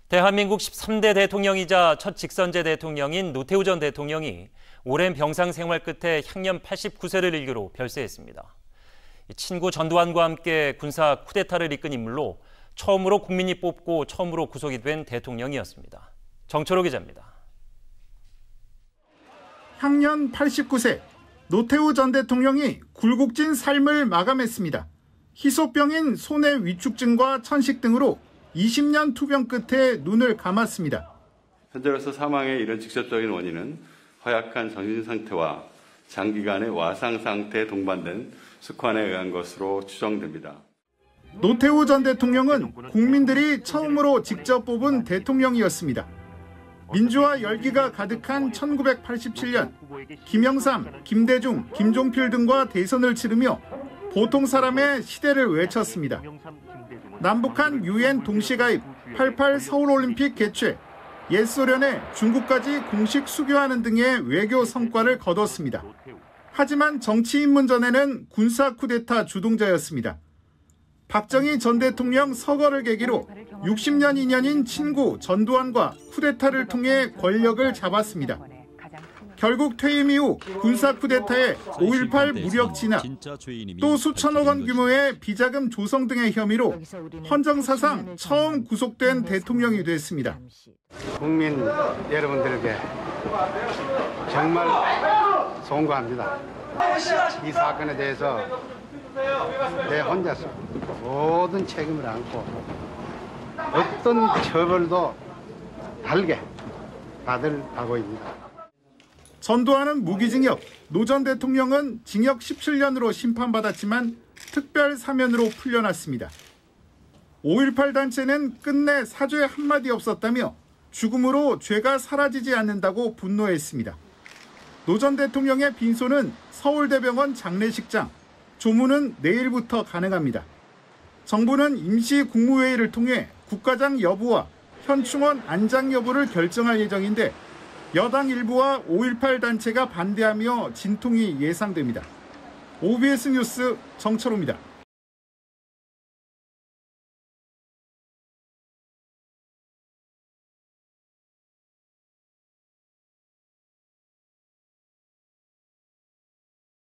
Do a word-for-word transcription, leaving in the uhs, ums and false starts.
대한민국 십삼 대 대통령이자 첫 직선제 대통령인 노태우 전 대통령이 오랜 병상 생활 끝에 향년 팔십구 세를 일기로 별세했습니다. 친구 전두환과 함께 군사 쿠데타를 이끈 인물로 처음으로 국민이 뽑고 처음으로 구속이 된 대통령이었습니다. 정철호 기자입니다. 향년 팔십구 세, 노태우 전 대통령이 굴곡진 삶을 마감했습니다. 희소병인 손해 위축증과 천식 등으로 이십 년 투병 끝에 눈을 감았습니다. 현재로서 사망에 이른 직접적인 원인은 허약한 정신 상태와 장기간의 와상 상태에 동반된 숙환에 의한 것으로 추정됩니다. 노태우 전 대통령은 국민들이 처음으로 직접 뽑은 대통령이었습니다. 민주화 열기가 가득한 천구백팔십칠 년 김영삼, 김대중, 김종필 등과 대선을 치르며 보통 사람의 시대를 외쳤습니다. 남북한 유엔 동시가입, 팔십팔 서울올림픽 개최, 옛소련에 중국까지 공식 수교하는 등의 외교 성과를 거뒀습니다. 하지만 정치 입문전에는 군사 쿠데타 주동자였습니다. 박정희 전 대통령 서거를 계기로 육십 년 인연인 친구 전두환과 쿠데타를 통해 권력을 잡았습니다. 결국 퇴임 이후 군사 쿠데타에 오일팔 무력 진압, 또 수천억 원 규모의 비자금 조성 등의 혐의로 헌정사상 처음 구속된 대통령이 됐습니다. 국민 여러분들에게 정말 송구합니다. 이 사건에 대해서 내 혼자서 모든 책임을 안고 어떤 처벌도 달게 받을 각오입니다. 전두환은 무기징역, 노 전 대통령은 징역 십칠 년으로 심판받았지만 특별 사면으로 풀려났습니다. 오일팔 단체는 끝내 사죄 한마디 없었다며 죽음으로 죄가 사라지지 않는다고 분노했습니다. 노 전 대통령의 빈소는 서울대병원 장례식장, 조문은 내일부터 가능합니다. 정부는 임시 국무회의를 통해 국가장 여부와 현충원 안장 여부를 결정할 예정인데 여당 일부와 오일팔 단체가 반대하며 진통이 예상됩니다. 오비에스 뉴스 정철호입니다.